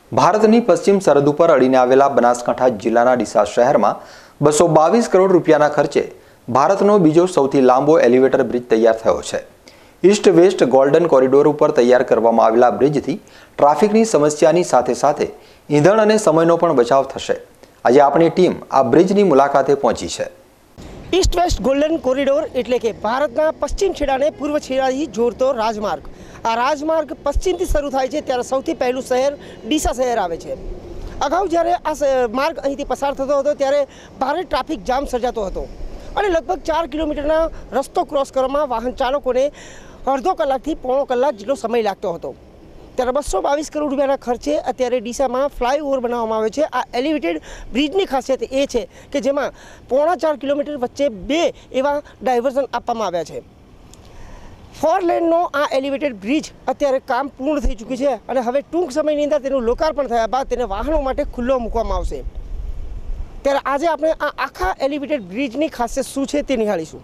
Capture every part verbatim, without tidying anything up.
ભારતની પશ્ચિમ સરહદ ઉપર અડીને આવેલા બનાસકાંઠા જિલ્લાના ડીસા શહેરમાં બસો બાવીસ કરોડ રૂપિયાના ખર્ચે ભારતનો બીજો સૌથી લાંબો એલિવેટર બ્રિજ તૈયાર થયો છે। ઈસ્ટ વેસ્ટ ગોલ્ડન કોરિડોર ઉપર તૈયાર કરવામાં આવેલા બ્રિજથી ટ્રાફિકની સમસ્યાની સાથે સાથે ઈંધણ અને સમયનો પણ બચાવ થશે। આજે આપણી ટીમ આ બ્રિજની મુલાકાતે પહોંચી છે। ઈસ્ટ વેસ્ટ ગોલ્ડન કોરિડોર એટલે કે ભારતના પશ્ચિમ છેડાને પૂર્વ છેડાથી જોડતો રાજમાર્ગ। આ રાજમાર્ગ પશ્ચિમથી શરૂ થાય છે ત્યારે સૌથી પહેલું શહેર ડીસા શહેર આવે છે। અગાઉ જ્યારે આ માર્ગ અહીંથી પસાર થતો હતો ત્યારે ભારે ટ્રાફિક જામ સર્જાતો હતો અને લગભગ ચાર કિલોમીટરના રસ્તો ક્રોસ કરવામાં વાહન ચાલકોને અડધો કલાકથી પોણો કલાક જેટલો સમય લાગતો હતો। ત્યારે બસો બાવીસ કરોડ રૂપિયાના ખર્ચે અત્યારે ડીસામાં ફ્લાયઓવર બનાવવામાં આવ્યો છે। આ એલિવેટેડ બ્રિજની ખાસિયત એ છે કે જેમાં પોણા ચાર કિલોમીટર વચ્ચે બે એવા ડાયવર્ઝન આપવામાં આવ્યા છે। ફોર લેનનો આ એલિવેટેડ બ્રિજ અત્યારે કામ પૂર્ણ થઈ ચૂક્યું છે અને હવે ટૂંક સમયની અંદર તેનું લોકાર્પણ થયા બાદ તેને વાહનો માટે ખુલ્લો મૂકવામાં આવશે। ત્યારે આજે આપણે આ આખા એલિવેટેડ બ્રિજની ખાસિયત શું છે તે નિહાળીશું।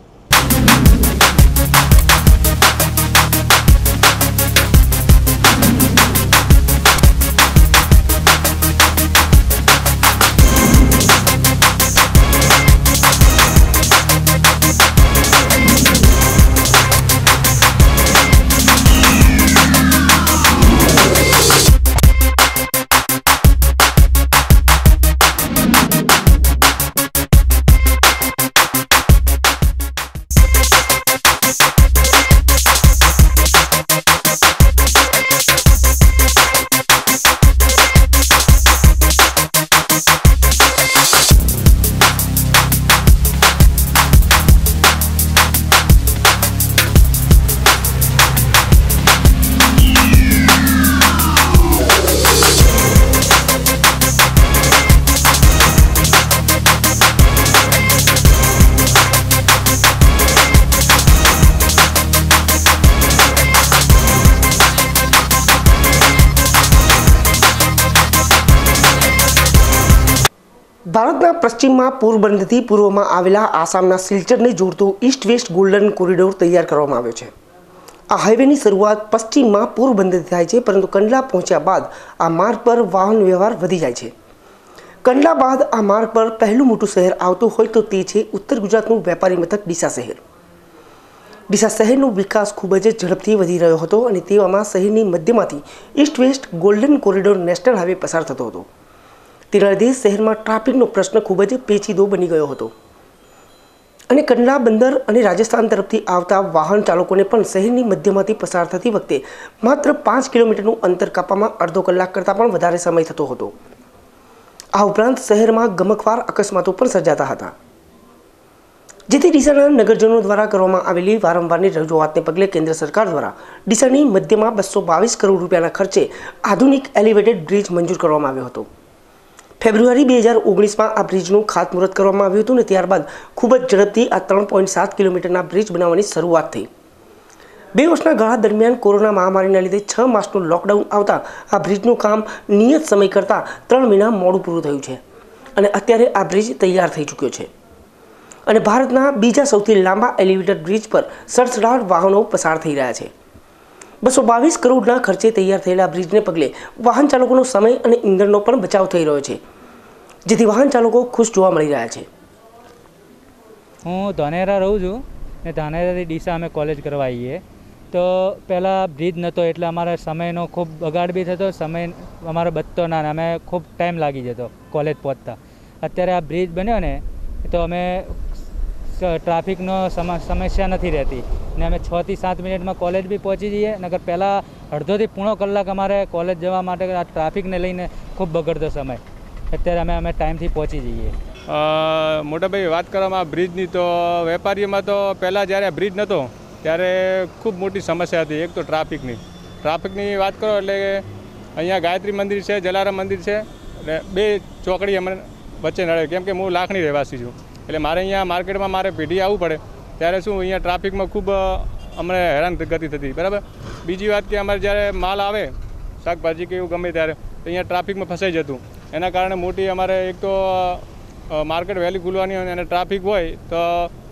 ભારતના પશ્ચિમમાં પોરબંદરથી પૂર્વમાં આવેલા આસામના સિલ્ચરને જોડતો ઈસ્ટ વેસ્ટ ગોલ્ડન કોરિડોર તૈયાર કરવામાં આવ્યો છે। આ હાઈવેની શરૂઆત પશ્ચિમમાં પોરબંદરથી થાય છે પરંતુ કંડલા પહોંચ્યા બાદ આ માર્ગ પર વાહન વ્યવહાર વધી જાય છે। કંડલા બાદ આ માર્ગ પર પહેલું મોટું શહેર આવતું હોય તો તે છે ઉત્તર ગુજરાતનું વેપારી મથક ડીસા શહેર। ડીસા શહેરનો વિકાસ ખૂબ જ ઝડપથી વધી રહ્યો હતો અને તેવામાં શહેરની મધ્યમાંથી east west golden corridor national highway પસાર થતો હતો। તેના લીધે શહેરમાં ટ્રાફિકનો પ્રશ્ન ખૂબ જ પેચીદો બની ગયો હતો અને કંડલા બંદર અને રાજસ્થાન તરફથી આવતા વાહન ચાલકોને પણ શહેરની મધ્યમાંથી પસાર થતી વખતે માત્ર પાંચ કિલોમીટરનું અંતર કાપવામાં અડધો કલાક કરતાં પણ વધારે સમય થતો હતો। આ ઉપરાંત શહેરમાં ગમખ્વાર અકસ્માતો પણ સર્જાતા હતા, જેથી ડીસાના નગરજનો દ્વારા કરવામાં આવેલી વારંવારની રજૂઆતને પગલે કેન્દ્ર સરકાર દ્વારા ડીસાની મધ્યમાં બસો બાવીસ કરોડ રૂપિયાના ખર્ચે આધુનિક એલિવેટેડ બ્રિજ મંજૂર કરવામાં આવ્યો હતો। ફેબ્રુઆરી બે હજાર ઓગણીસમાં આ બ્રિજનું ખાતમુહૂર્ત કરવામાં આવ્યું હતું અને ત્યારબાદ ખૂબ જ ઝડપથી આ ત્રણ પોઈન્ટ સાત કિલોમીટરના બ્રિજ બનાવવાની શરૂઆત થઈ। બે વર્ષના ગાળા દરમિયાન કોરોના મહામારીના લીધે છ માસનું લોકડાઉન આવતા આ બ્રિજનું કામ નિયત સમય કરતાં ત્રણ મહિના મોડું પૂરું થયું છે અને અત્યારે આ બ્રિજ તૈયાર થઈ ચૂક્યો છે અને ભારતના બીજા સૌથી લાંબા એલિવેટેડ બ્રિજ પર સડસઠ વાહનો પસાર થઈ રહ્યા છે। બસો બાવીસ કરોડના ખર્ચે તૈયાર થયેલા બ્રિજને પગલે વાહન ચાલકોનો સમય અને ઈંધણનો પણ બચાવ થઈ રહ્યો છે, જેથી વાહન ચાલકો ખુશ જોવા મળી રહ્યા છે। હું ધાનેરા રહું છું ને ધાનેરાથી ડીસા અમે કોલેજ કરવા આવીએ તો પહેલાં બ્રિજ નહોતો એટલે અમારે સમયનો ખૂબ બગાડ બી થતો, સમય અમારો બચતો ના ને અમે ખૂબ ટાઈમ લાગી જતો કોલેજ પહોંચતા। અત્યારે આ બ્રિજ બન્યો ને તો અમે ટ્રાફિકનો સમસ્યા નથી રહેતી ને અમે છ થી સાત મિનિટમાં કોલેજ બી પહોંચી જઈએ। નગર પહેલાં અડધોથી પૂણો કલાક અમારે કોલેજ જવા માટે આ ટ્રાફિકને લઈને ખૂબ બગડતો સમય, અત્યારે અમે અમે ટાઈમથી પહોંચી જઈએ। મોટાભાઈ વાત કરવામાં બ્રિજની તો વેપારીઓમાં તો પહેલાં જ્યારે બ્રિજ નહોતો ત્યારે ખૂબ મોટી સમસ્યા હતી। એક તો ટ્રાફિકની ટ્રાફિકની વાત કરો એટલે અહીંયા ગાયત્રી મંદિર છે, જલારામ મંદિર છે એટલે બે ચોકડી અમને વચ્ચે નડે, કેમ કે હું લાખણી રહેવાસી છું એટલે મારે અહીંયા માર્કેટમાં મારે પેઢી આવવું પડે ત્યારે શું અહીંયા ટ્રાફિકમાં ખૂબ અમને હેરાન ગતિ થતી। બરાબર, બીજી વાત કે અમારે જ્યારે માલ આવે શાકભાજી કે એવું ગમે ત્યારે અહીંયા ટ્રાફિકમાં ફસાઈ જતું, એના કારણે મોટી અમારે એક તો માર્કેટ વહેલી ખુલવાની હોય અને ટ્રાફિક હોય તો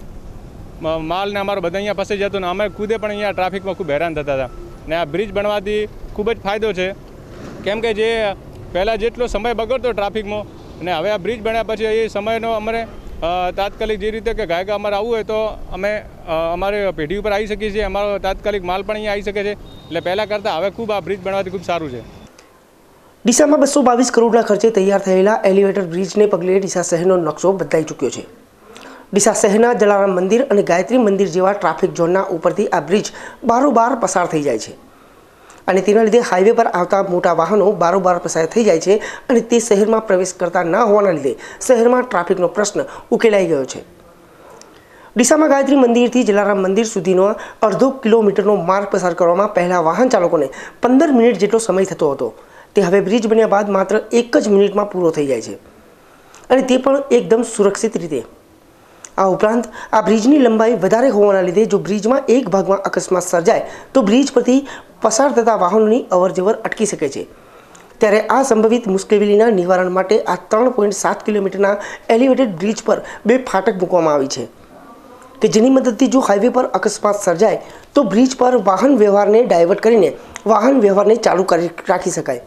માલને અમારો બધા અહીંયા ફસાઈ જતો ને અમે ખુદે પણ અહીંયા ટ્રાફિકમાં ખૂબ હેરાન થતા હતા। ને આ બ્રિજ બનવાથી ખૂબ જ ફાયદો છે કેમ કે જે પહેલાં જેટલો સમય બગડતો ટ્રાફિકમાં અને હવે આ બ્રિજ બન્યા પછી એ સમયનો અમારે તાત્કાલિક જે રીતે કે ગાયકા અમારે આવવું હોય તો અમે અમારે પેઢી ઉપર આવી શકીએ છીએ, અમારો તાત્કાલિક માલ પણ અહીંયા આવી શકે છે. એટલે પહેલાં કરતાં હવે ખૂબ આ બ્રિજ બનવાથી ખૂબ સારું છે. ડીસામાં બસો બાવીસ કરોડના ખર્ચે તૈયાર થયેલા એલિવેટર બ્રિજને પગલે ડીસા શહેરનો નકશો બદલાઈ ચૂક્યો છે. ડીસા શહેરના જલારામ મંદિર અને ગાયત્રી મંદિર જેવા ટ્રાફિક ઝોનના ઉપરથી આ બ્રિજ બારોબાર પસાર થઈ જાય છે અને તેના લીધે હાઈવે પર આવતા મોટા વાહનો બારોબાર પસાર થઈ જાય છે અને તે શહેરમાં પ્રવેશ કરતા ન હોવાના લીધે શહેરમાં ટ્રાફિકનો પ્રશ્ન ઉકેલાઈ ગયો છે. ડીસામાં ગાયત્રી મંદિરથી જલારામ મંદિર સુધીનો અડધો કિલોમીટરનો માર્ગ પસાર કરવામાં પહેલાં વાહન ચાલકોને પંદર મિનિટ જેટલો સમય થતો હતો, તે હવે બ્રિજ બન્યા બાદ માત્ર એક જ મિનિટમાં પૂરો થઈ જાય છે અને તે પણ એકદમ સુરક્ષિત રીતે. આ ઉપરાંત આ બ્રિજની લંબાઈ વધારે હોવાના લીધે જો બ્રિજમાં એક ભાગમાં અકસ્માત સર્જાય તો બ્રિજ પરથી પસાર થતા વાહનોની અવરજવર અટકી શકે છે. ત્યારે આ સંભવિત મુશ્કેલીના નિવારણ માટે આ ત્રણ પોઈન્ટ સાત કિલોમીટરના એલિવેટેડ બ્રિજ પર બે ફાટક મૂકવામાં આવી છે કે જેની મદદથી જો હાઈવે પર અકસ્માત સર્જાય તો બ્રિજ પર વાહન વ્યવહારને ડાયવર્ટ કરીને વાહન વ્યવહારને ચાલુ કરી રાખી શકાય.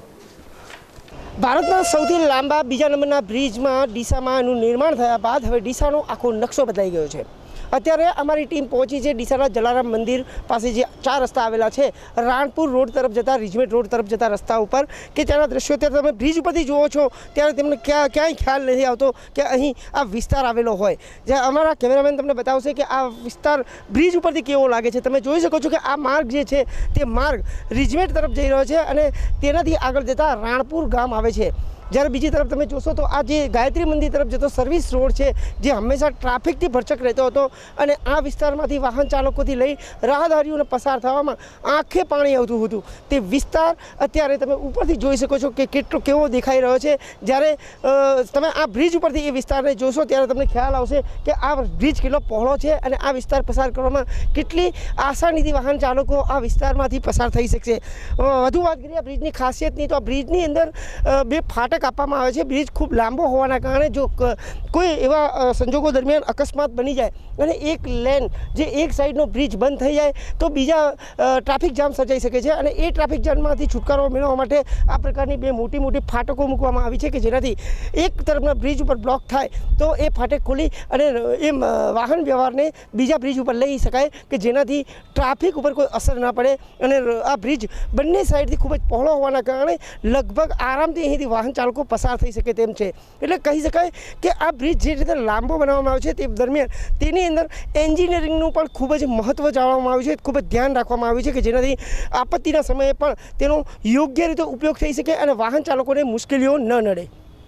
ભારતના સૌથી લાંબા બીજા નંબરના બ્રિજમાં ડીસામાં એનું નિર્માણ થયા બાદ હવે ડીસાનો આખો નકશો બદલાઈ ગયો છે. અત્યારે અમારી ટીમ પહોંચી છે ડીસાના જલારામ મંદિર પાસે જે ચાર રસ્તા આવેલા છે, રાણપુર રોડ તરફ જતા, રિજમેન્ટ રોડ તરફ જતા રસ્તા ઉપર કે ત્યાંના દ્રશ્યો ત્યારે તમે બ્રિજ ઉપરથી જુઓ છો ત્યારે તમને ક્યાં ક્યાંય ખ્યાલ નથી આવતો કે અહીં આ વિસ્તાર આવેલો હોય. જ્યાં અમારા કેમેરામેન તમને બતાવશે કે આ વિસ્તાર બ્રિજ ઉપરથી કેવો લાગે છે. તમે જોઈ શકો છો કે આ માર્ગ જે છે તે માર્ગ રિજમેન્ટ તરફ જઈ રહ્યો છે અને તેનાથી આગળ જતાં રાણપુર ગામ આવે છે. જ્યારે બીજી તરફ તમે જોશો તો આ જે ગાયત્રી મંદિર તરફ જતો સર્વિસ રોડ છે જે હંમેશા ટ્રાફિકથી ભરચક રહેતો હતો અને આ વિસ્તારમાંથી વાહન ચાલકોથી લઈ રાહદારીઓને પસાર થવામાં આંખે પાણી આવતું હતું. તે વિસ્તાર અત્યારે તમે ઉપરથી જોઈ શકો છો કે કેટલો કેવો દેખાઈ રહ્યો છે. જ્યારે તમે આ બ્રિજ ઉપરથી એ વિસ્તારને જોશો ત્યારે તમને ખ્યાલ આવશે કે આ બ્રિજ કેટલો પહોળો છે અને આ વિસ્તાર પસાર કરવામાં કેટલી આસાનીથી વાહન ચાલકો આ વિસ્તારમાંથી પસાર થઈ શકશે. વધુ વાત કરીએ આ બ્રિજની ખાસિયતની તો આ બ્રિજની અંદર બે ફાટક આપવામાં આવે છે. બ્રિજ ખૂબ લાંબો હોવાના કારણે જો કોઈ એવા સંજોગો દરમિયાન અકસ્માત બની જાય અને એક લેન જે એક સાઈડનો બ્રિજ બંધ થઈ જાય તો બીજા ટ્રાફિક જામ સર્જાઈ શકે છે અને એ ટ્રાફિક જામમાંથી છુટકારો મેળવવા માટે આ પ્રકારની બે મોટી મોટી ફાટકો મૂકવામાં આવી છે કે જેનાથી એક તરફના બ્રિજ ઉપર બ્લોક થાય તો એ ફાટક ખોલી અને એ વાહન વ્યવહારને બીજા બ્રિજ ઉપર લઈ શકાય કે જેનાથી ટ્રાફિક ઉપર કોઈ અસર ના પડે. અને આ બ્રિજ બંને સાઈડથી ખૂબ જ પહોળો હોવાના કારણે લગભગ આરામથી અહીંથી વાહન ચાલકો પસાર થઈ શકે તેમ છે. એટલે કહી શકાય કે આ બ્રિજ જે રીતે લાંબો બનાવવામાં આવ્યો છે તે દરમિયાન તેની અંદર એન્જિનિયરિંગનું પણ ખૂબ જ મહત્ત્વ જાણવામાં આવ્યું છે, ખૂબ જ ધ્યાન રાખવામાં આવ્યું છે કે જેનાથી આપત્તિના સમયે પણ તેનો યોગ્ય રીતે ઉપયોગ થઈ શકે અને વાહન ચાલકોને મુશ્કેલીઓ ન નડે.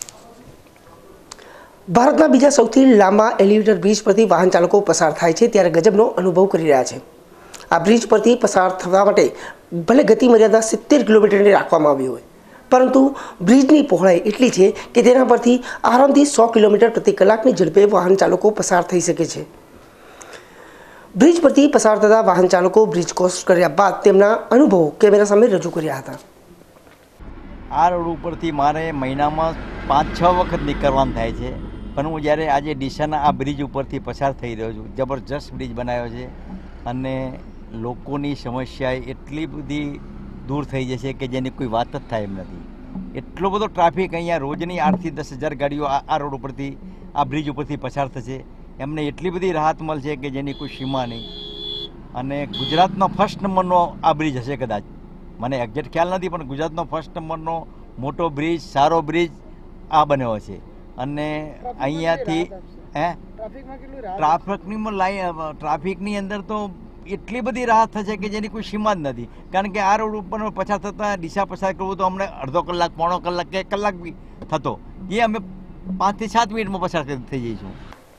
ભારતના બીજા સૌથી લાંબા એલિવેટર બ્રિજ પરથી વાહન ચાલકો પસાર થાય છે ત્યારે ગજબનો અનુભવ કરી રહ્યા છે. આ બ્રિજ પરથી પસાર થવા માટે ભલે ગતિ મર્યાદા સિત્તેર કિલોમીટરની રાખવામાં આવી હોય પરંતુ બ્રિજની પહોળાઈ એટલી છે કે તેના પરથી આરામથી સો કિલોમીટર પ્રતિ કલાકની ઝડપે વાહન ચાલકો પસાર થઈ શકે છે. બ્રિજ પરથી પસાર થતા વાહન ચાલકો બ્રિજ ક્રોસ કર્યા બાદ તેમના અનુભવો કેમેરા સામે રજૂ કર્યા હતા. આ રોડ ઉપરથી મારે મહિનામાં પાંચ છ વખત નીકળવાનું થાય છે, પણ હું જ્યારે આજે ડીસાના આ બ્રિજ ઉપરથી પસાર થઈ રહ્યો છું, જબરજસ્ત બ્રિજ બનાવ્યો છે અને લોકોની સમસ્યા એટલી બધી દૂર થઈ જશે કે જેની કોઈ વાત જ થાય એમ નથી. એટલો બધો ટ્રાફિક અહીંયા રોજની આઠથી દસ હજાર ગાડીઓ આ આ રોડ ઉપરથી આ બ્રિજ ઉપરથી પસાર થશે. એમને એટલી બધી રાહત મળશે કે જેની કોઈ સીમા નહીં. અને ગુજરાતનો ફર્સ્ટ નંબરનો આ બ્રિજ હશે કદાચ, મને એક્ઝેક્ટ ખ્યાલ નથી, પણ ગુજરાતનો ફર્સ્ટ નંબરનો મોટો બ્રિજ, સારો બ્રિજ આ બન્યો છે. અને અહીંયાથી હે ટ્રાફિકની લાઈન ટ્રાફિકની અંદર તો એટલી બધી રાહત થશે કે જેની કોઈ સીમા જ નથી. કારણ કે આ રોડ ઉપર પસાર થતાં ડીસા પસાર કરવું તો અમને અડધો કલાક, પોણો કલાક કે કલાક બી થતો, એ અમે પાંચથી સાત મિનિટમાં પસાર થઈ જઈશું.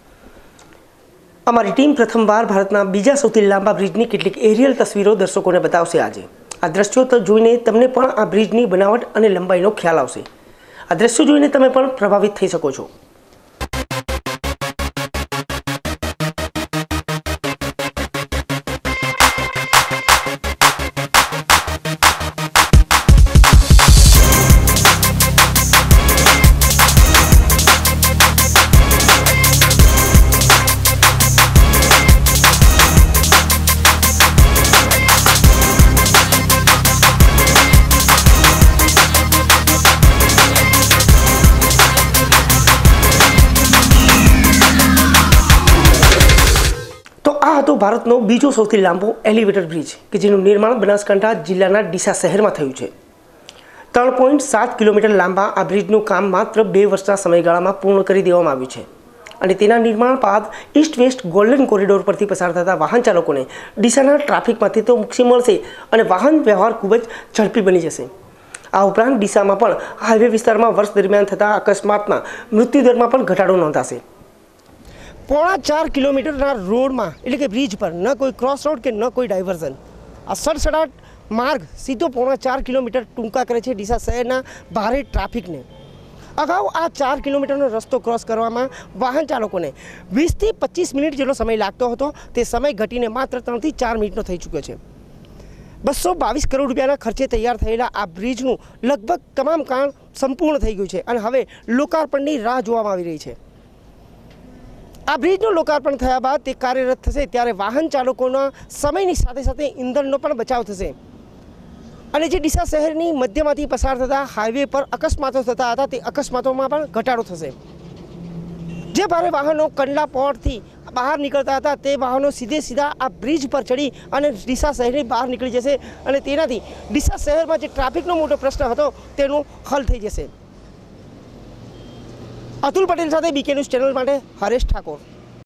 અમારી ટીમ પ્રથમવાર ભારતના બીજા સૌથી લાંબા બ્રિજની કેટલીક એરિયલ તસવીરો દર્શકોને બતાવશે આજે. આ દ્રશ્યો તો જોઈને તમને પણ આ બ્રિજની બનાવટ અને લંબાઈનો ખ્યાલ આવશે. આ દ્રશ્યો જોઈને તમે પણ પ્રભાવિત થઈ શકો છો. હતો ભારતનો બીજો સૌથી લાંબો એલિવેટર બ્રિજ કે જેનું નિર્માણ બનાસકાંઠા જિલ્લાના ડીસા શહેરમાં થયું છે. ત્રણ પોઈન્ટ સાત કિલોમીટર લાંબા આ બ્રિજનું કામ માત્ર બે વર્ષના સમયગાળામાં પૂર્ણ કરી દેવામાં આવ્યું છે અને તેના નિર્માણ બાદ ઈસ્ટ વેસ્ટ ગોલ્ડન કોરિડોર પરથી પસાર થતા વાહન ચાલકોને ડીસાના ટ્રાફિકમાંથી તો મુક્તિ મળશે અને વાહન વ્યવહાર ખૂબ જ ઝડપી બની જશે. આ ઉપરાંત ડીસામાં પણ હાઈવે વિસ્તારમાં વર્ષ દરમિયાન થતા અકસ્માતમાં મૃત્યુદરમાં પણ ઘટાડો નોંધાશે. પોણા ચાર કિલોમીટરના રોડમાં એટલે કે બ્રિજ પર ન કોઈ ક્રોસ રોડ કે ન કોઈ ડાયવર્ઝન. આ સડસડાટ માર્ગ સીધો પોણા ચાર કિલોમીટર ટૂંકા કરે છે ડીસા શહેરના ભારે ટ્રાફિકને. અગાઉ આ ચાર કિલોમીટરનો રસ્તો ક્રોસ કરવામાં વાહન ચાલકોને વીસથી પચીસ મિનિટ જેટલો સમય લાગતો હતો, તે સમય ઘટીને માત્ર ત્રણથી ચાર મિનિટનો થઈ ચૂક્યો છે. બસો બાવીસ કરોડ રૂપિયાના ખર્ચે તૈયાર થયેલા આ બ્રિજનું લગભગ તમામ કામ સંપૂર્ણ થઈ ગયું છે અને હવે લોકાર્પણની રાહ જોવામાં આવી રહી છે. આ બ્રિજનું લોકાર્પણ થયા બાદ તે કાર્યરત થશે ત્યારે વાહન ચાલકોના સમયની સાથે સાથે ઇંધણનો પણ બચાવ થશે અને જે ડીસા શહેરની મધ્યમાંથી પસાર થતા હાઈવે પર અકસ્માતો થતા હતા તે અકસ્માતોમાં પણ ઘટાડો થશે. જે ભારે વાહનો કંડલા પોર્ટથી બહાર નીકળતા હતા તે વાહનો સીધે સીધા આ બ્રિજ પર ચડી અને ડીસા શહેરની બહાર નીકળી જશે અને તેનાથી ડીસા શહેરમાં જે ટ્રાફિકનો મોટો પ્રશ્ન હતો તેનું હલ થઈ જશે. અતુલ પટેલ સાથે બીકે ન્યૂઝ ચેનલ માટે હરેશ ઠાકોર.